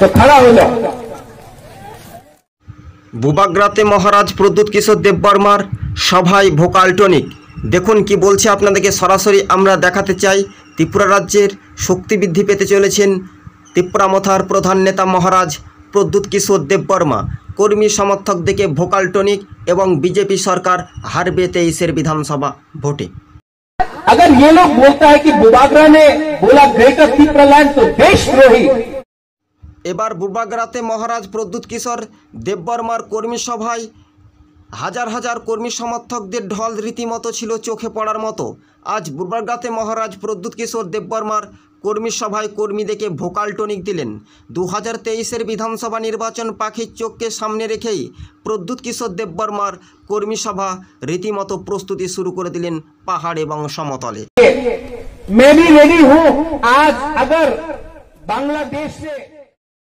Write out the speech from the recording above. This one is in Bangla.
तो खड़ा हो जाओ। বুবাগ্রাতে মহারাজ প্রদ্যুৎ কিশোর দেববর্মার সভায় ভোকাল টনিক। দেখুন কি বলছে, আপনাদেরকে সরাসরি আমরা দেখাতে চাই। ত্রিপুরা রাজ্যের শক্তি বৃদ্ধি পেতে চলেছেন ত্রিপুরা মথার প্রধান নেতা মহারাজ প্রদ্যুৎ কিশোর দেববর্মা। কর্মী সমর্থক দেখে ভোকাল টনিক এবং বিজেপি সরকার হারবে 23 বিধানসভা ভোটে। अगर ये लोग बोलता है कि बुबाग्रा ने बोला ग्रेटर त्रिपुरालैंड तो देशद्रोही। এবার বুবাগ্রাতে মহারাজ প্রদ্যুৎ কিশোর দেববর্মার কর্মী সভায় হাজার হাজার কর্মী সমর্থকদের ঢল রীতিমতো ছিল চোখে পড়ার মতো। আজ বুবাগ্রাতে মহারাজ প্রদ্যুৎ কিশোর দেববর্মার কর্মী সভায় কর্মী দেখে ভোকাল টনিক দিলেন। 2023 বিধানসভা নির্বাচন পাখির চোখকে সামনে রেখেই প্রদ্যুৎ কিশোর দেববর্মার কর্মী সভা রীতিমতো প্রস্তুতি শুরু করে দিলেন পাহাড় এবং সমতলে। मैं भी रेडी हूं। आज अगर बांग्लादेश से